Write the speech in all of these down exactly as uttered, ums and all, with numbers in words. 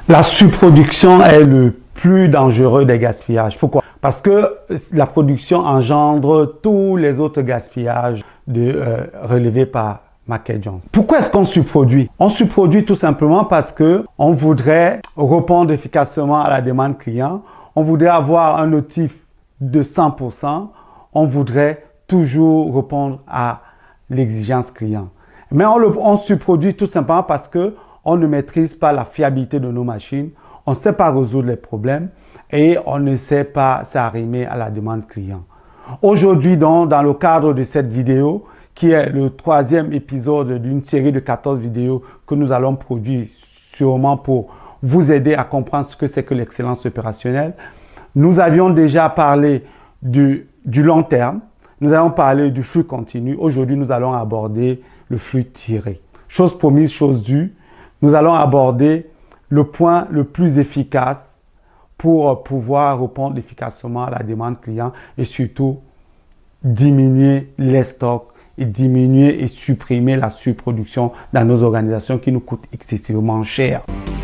La surproduction est le plus dangereux des gaspillages. Pourquoi? Parce que la production engendre tous les autres gaspillages de, euh, relevés par Market Jones. Pourquoi est-ce qu'on surproduit? On surproduit tout simplement parce que on voudrait répondre efficacement à la demande client. On voudrait avoir un notif de cent pour cent. On voudrait toujours répondre à l'exigence client. Mais on, le, on surproduit tout simplement parce que on ne maîtrise pas la fiabilité de nos machines, on ne sait pas résoudre les problèmes et on ne sait pas s'arrimer à la demande client. Aujourd'hui, donc, dans le cadre de cette vidéo, qui est le troisième épisode d'une série de quatorze vidéos que nous allons produire sûrement pour vous aider à comprendre ce que c'est que l'excellence opérationnelle, nous avions déjà parlé du, du long terme, nous avons parlé du flux continu. Aujourd'hui, nous allons aborder le flux tiré. Chose promise, chose due. Nous allons aborder le point le plus efficace pour pouvoir répondre efficacement à la demande client et surtout diminuer les stocks et diminuer et supprimer la surproduction dans nos organisations qui nous coûte excessivement cher.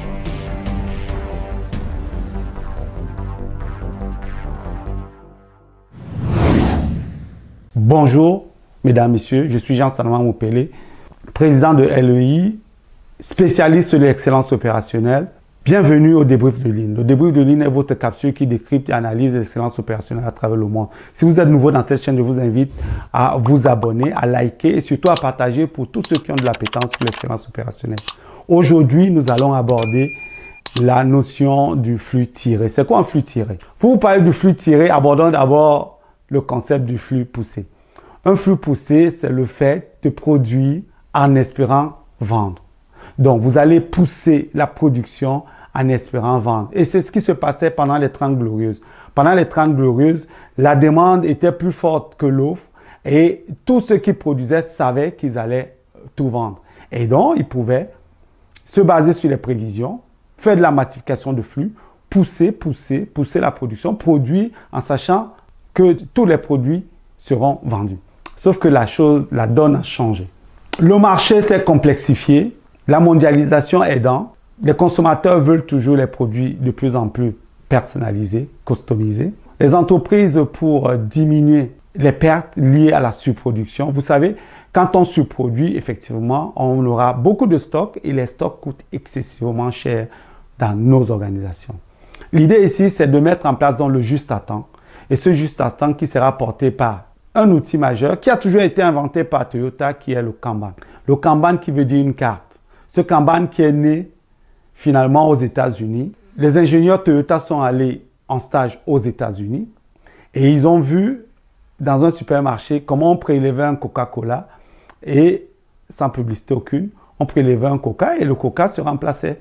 Bonjour, mesdames, messieurs, je suis Jean-Salman Moupele, président de L E I, spécialiste de l'excellence opérationnelle. Bienvenue au débrief de ligne. Le débrief de ligne est votre capsule qui décrypte et analyse l'excellence opérationnelle à travers le monde. Si vous êtes nouveau dans cette chaîne, je vous invite à vous abonner, à liker et surtout à partager pour tous ceux qui ont de l'appétence pour l'excellence opérationnelle. Aujourd'hui, nous allons aborder la notion du flux tiré. C'est quoi un flux tiré? Pour vous parler du flux tiré, abordons d'abord le concept du flux poussé. Un flux poussé, c'est le fait de produire en espérant vendre. Donc, vous allez pousser la production en espérant vendre. Et c'est ce qui se passait pendant les trente glorieuses. Pendant les trente glorieuses, la demande était plus forte que l'offre et tous ceux qui produisaient savaient qu'ils allaient tout vendre. Et donc, ils pouvaient se baser sur les prévisions, faire de la massification de flux, pousser, pousser, pousser la production, produire en sachant que tous les produits seront vendus. Sauf que la chose, la donne a changé. Le marché s'est complexifié. La mondialisation aidant, les consommateurs veulent toujours les produits de plus en plus personnalisés, customisés. Les entreprises, pour diminuer les pertes liées à la surproduction, vous savez, quand on surproduit, effectivement, on aura beaucoup de stocks et les stocks coûtent excessivement cher dans nos organisations. L'idée ici, c'est de mettre en place donc, le juste à temps. Et ce juste à temps qui sera porté par un outil majeur qui a toujours été inventé par Toyota, qui est le Kanban. Le Kanban qui veut dire une carte. Ce Kanban qui est né finalement aux États-Unis. Les ingénieurs Toyota sont allés en stage aux États-Unis et ils ont vu dans un supermarché comment on prélevait un Coca-Cola et sans publicité aucune, on prélevait un Coca et le Coca se remplaçait.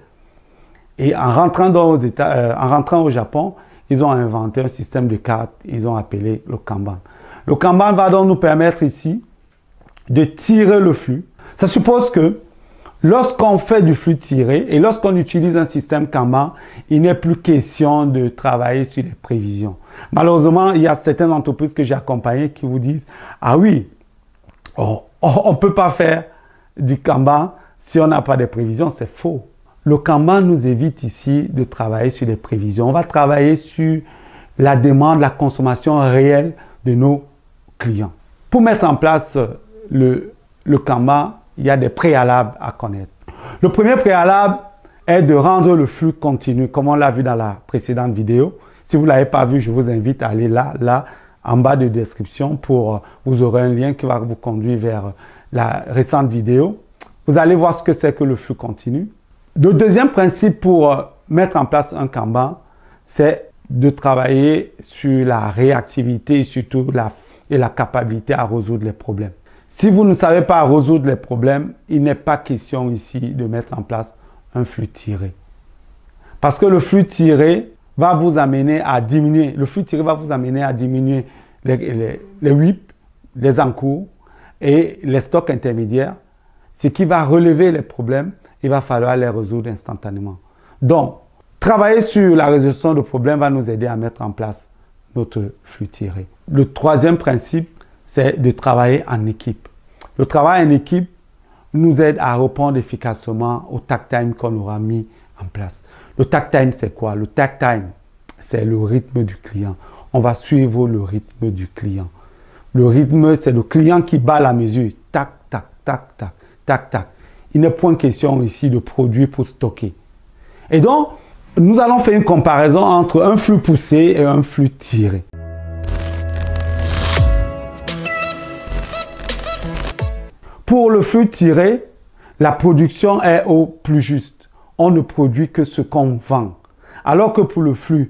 Et en rentrant, dans aux États, euh, en rentrant au Japon, ils ont inventé un système de cartes, ils ont appelé le Kanban. Le Kanban va donc nous permettre ici de tirer le flux. Ça suppose que lorsqu'on fait du flux tiré et lorsqu'on utilise un système Kanban, il n'est plus question de travailler sur les prévisions. Malheureusement, il y a certaines entreprises que j'ai accompagnées qui vous disent « Ah oui, oh, oh, on ne peut pas faire du Kanban si on n'a pas de prévisions. » C'est faux. Le Kanban nous évite ici de travailler sur les prévisions. On va travailler sur la demande, la consommation réelle de nos clients. Pour mettre en place le, le Kanban, il y a des préalables à connaître. Le premier préalable est de rendre le flux continu, comme on l'a vu dans la précédente vidéo. Si vous ne l'avez pas vu, je vous invite à aller là, là, en bas de description pour, vous aurez un lien qui va vous conduire vers la récente vidéo. Vous allez voir ce que c'est que le flux continu. Le deuxième principe pour mettre en place un Kanban, c'est de travailler sur la réactivité et surtout la, et la capacité à résoudre les problèmes. Si vous ne savez pas résoudre les problèmes, il n'est pas question ici de mettre en place un flux tiré. Parce que le flux tiré va vous amener à diminuer, le flux tiré va vous amener à diminuer les, les, les W I P, les encours et les stocks intermédiaires. Ce qui va relever les problèmes, il va falloir les résoudre instantanément. Donc, travailler sur la résolution de problèmes va nous aider à mettre en place notre flux tiré. Le troisième principe, c'est de travailler en équipe. Le travail en équipe nous aide à répondre efficacement au tag time qu'on aura mis en place. Le takt time, c'est quoi? Le takt time, c'est le rythme du client. On va suivre le rythme du client. Le rythme, c'est le client qui bat la mesure. Tac, tac, tac, tac, tac, tac. Il n'est point question ici de produits pour stocker. Et donc, nous allons faire une comparaison entre un flux poussé et un flux tiré. Pour le flux tiré, la production est au plus juste. On ne produit que ce qu'on vend. Alors que pour le flux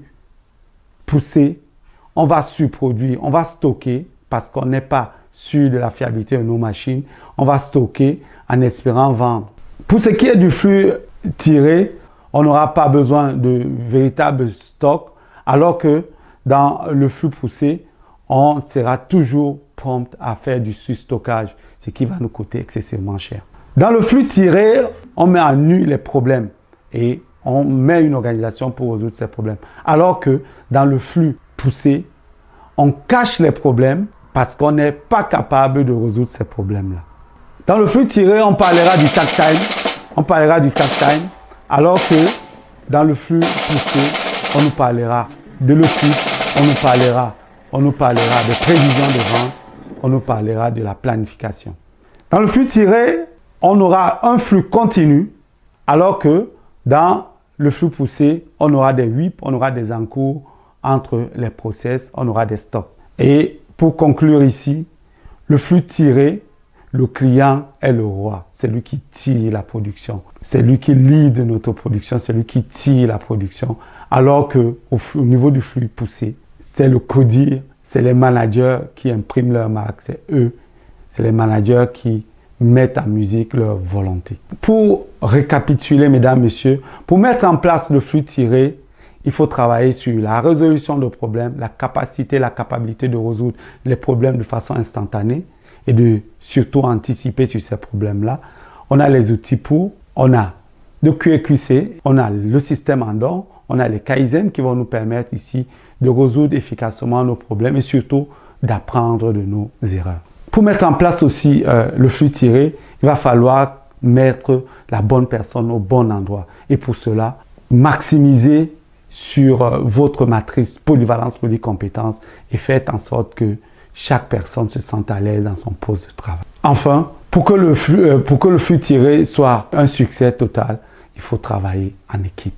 poussé, on va surproduire, on va stocker parce qu'on n'est pas sûr de la fiabilité de nos machines. On va stocker en espérant vendre. Pour ce qui est du flux tiré, on n'aura pas besoin de véritable stock, alors que dans le flux poussé, on sera toujours prompt à faire du surstockage, ce qui va nous coûter excessivement cher. Dans le flux tiré, on met à nu les problèmes et on met une organisation pour résoudre ces problèmes. Alors que dans le flux poussé, on cache les problèmes parce qu'on n'est pas capable de résoudre ces problèmes-là. Dans le flux tiré, on parlera du takt time, on parlera du takt time, alors que dans le flux poussé, on nous parlera de l'outil, on nous parlera, on nous parlera de prévision de vente, on nous parlera de la planification. Dans le flux tiré, on aura un flux continu, alors que dans le flux poussé, on aura des W I P, on aura des encours entre les process, on aura des stocks. Et pour conclure ici, le flux tiré, le client est le roi. C'est lui qui tire la production. C'est lui qui lead notre production. C'est lui qui tire la production. Alors que au, au niveau du flux poussé, c'est le codir, c'est les managers qui impriment leur marque. C'est eux, c'est les managers qui mettent en musique leur volonté. Pour récapituler, mesdames, messieurs, pour mettre en place le flux tiré, il faut travailler sur la résolution de problèmes, la capacité, la capacité de résoudre les problèmes de façon instantanée et de surtout anticiper sur ces problèmes-là. On a les outils pour, on a le Q A Q C, on a le système Andon, on a les Kaizen qui vont nous permettre ici de résoudre efficacement nos problèmes et surtout d'apprendre de nos erreurs. Pour mettre en place aussi euh, le flux tiré, il va falloir mettre la bonne personne au bon endroit. Et pour cela, maximiser sur euh, votre matrice polyvalence, polycompétence et faites en sorte que chaque personne se sente à l'aise dans son poste de travail. Enfin, pour que le flux, euh, pour que le flux tiré soit un succès total, il faut travailler en équipe.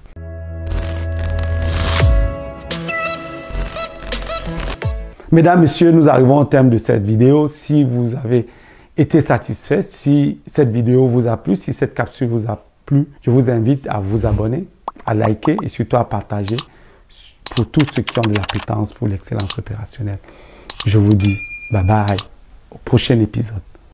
Mesdames, Messieurs, nous arrivons au terme de cette vidéo. Si vous avez été satisfait, si cette vidéo vous a plu, si cette capsule vous a plu, je vous invite à vous abonner, à liker et surtout à partager pour tous ceux qui ont de l'appétence pour l'excellence opérationnelle. Je vous dis bye bye au prochain épisode.